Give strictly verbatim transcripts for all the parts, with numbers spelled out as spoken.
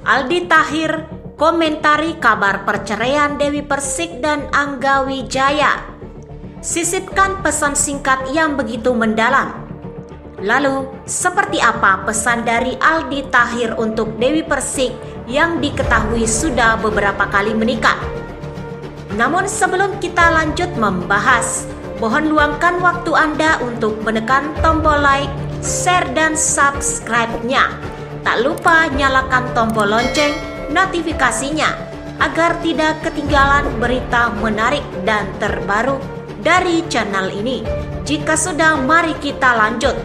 Aldi Tahir komentari kabar perceraian Dewi Persik dan Angga Wijaya. Sisipkan pesan singkat yang begitu mendalam. Lalu, seperti apa pesan dari Aldi Tahir untuk Dewi Persik yang diketahui sudah beberapa kali menikah? Namun sebelum kita lanjut membahas, mohon luangkan waktu Anda untuk menekan tombol like, share, dan subscribe-nya. Tak lupa nyalakan tombol lonceng notifikasinya agar tidak ketinggalan berita menarik dan terbaru dari channel ini. Jika sudah, mari kita lanjut.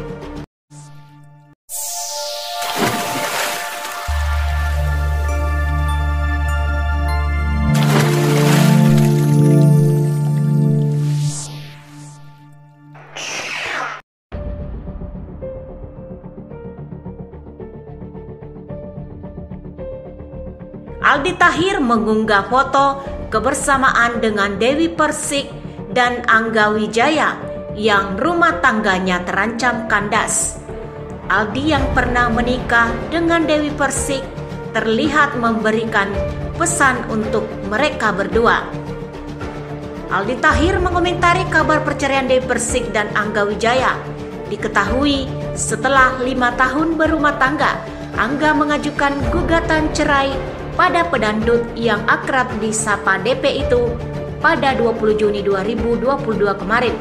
Aldi Tahir mengunggah foto kebersamaan dengan Dewi Persik dan Angga Wijaya yang rumah tangganya terancam kandas. Aldi yang pernah menikah dengan Dewi Persik terlihat memberikan pesan untuk mereka berdua. Aldi Tahir mengomentari kabar perceraian Dewi Persik dan Angga Wijaya. Diketahui setelah lima tahun berumah tangga, Angga mengajukan gugatan cerai pada pedangdut yang akrab disapa D P itu pada dua puluh Juni dua ribu dua puluh dua kemarin.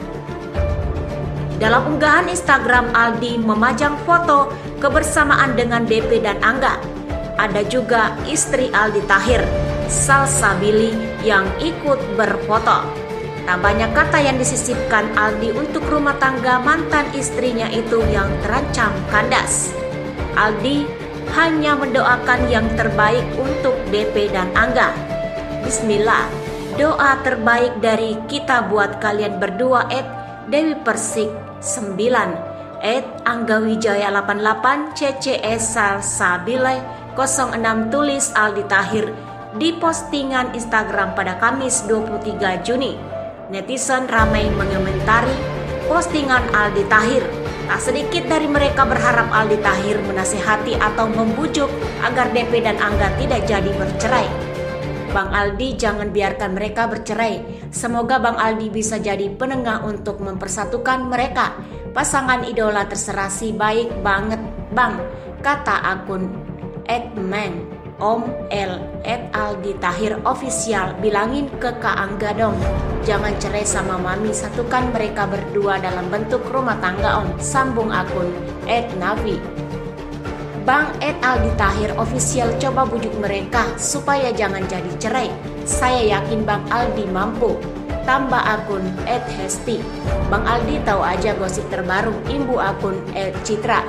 Dalam unggahan Instagram, Aldi memajang foto kebersamaan dengan D P dan Angga. Ada juga istri Aldi Tahir, Salsabili, yang ikut berfoto. Tak banyak kata yang disisipkan Aldi untuk rumah tangga mantan istrinya itu yang terancam kandas. Aldi hanya mendoakan yang terbaik untuk D P dan Angga. Bismillah, doa terbaik dari kita buat kalian berdua. Et Dewi Persik sembilan, et Angga Wijaya delapan delapan, C C S Salsabile nol enam, tulis Aldi Tahir di postingan Instagram pada Kamis dua puluh tiga Juni. Netizen ramai mengomentari postingan Aldi Tahir. Tak sedikit dari mereka berharap Aldi Tahir menasihati atau membujuk agar D P dan Angga tidak jadi bercerai. Bang Aldi, jangan biarkan mereka bercerai. Semoga Bang Aldi bisa jadi penengah untuk mempersatukan mereka. Pasangan idola terserasi baik banget Bang, kata akun admin Om L at Aldi Tahir official. Bilangin ke Kak Angga dong, jangan cerai sama Mami, satukan mereka berdua dalam bentuk rumah tangga Om, sambung akun at Navi. Bang at Aldi Tahir official coba bujuk mereka supaya jangan jadi cerai. Saya yakin Bang Aldi mampu, tambah akun at Hesti. Bang Aldi tahu aja gosip terbaru, imbu akun at Citra.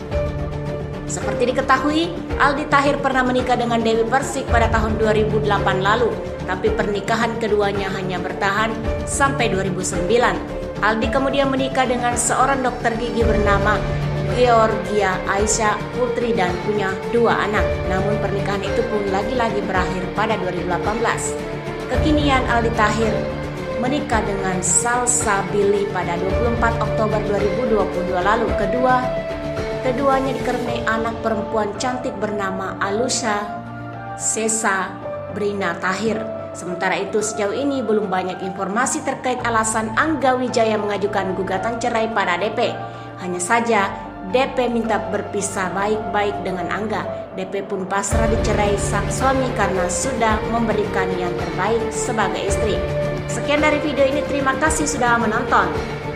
Seperti diketahui, Aldi Tahir pernah menikah dengan Dewi Persik pada tahun dua ribu delapan lalu, tapi pernikahan keduanya hanya bertahan sampai dua ribu sembilan. Aldi kemudian menikah dengan seorang dokter gigi bernama Georgia Aisyah Putri dan punya dua anak. Namun pernikahan itu pun lagi-lagi berakhir pada dua ribu delapan belas. Kekinian Aldi Tahir menikah dengan Salsabili pada dua puluh empat Oktober dua ribu dua puluh dua lalu. Kedua Keduanya dikaruniai anak perempuan cantik bernama Alusha Sesa Brina Tahir. Sementara itu, sejauh ini belum banyak informasi terkait alasan Angga Wijaya mengajukan gugatan cerai pada D P. Hanya saja D P minta berpisah baik-baik dengan Angga. D P pun pasrah dicerai sang suami karena sudah memberikan yang terbaik sebagai istri. Sekian dari video ini, terima kasih sudah menonton.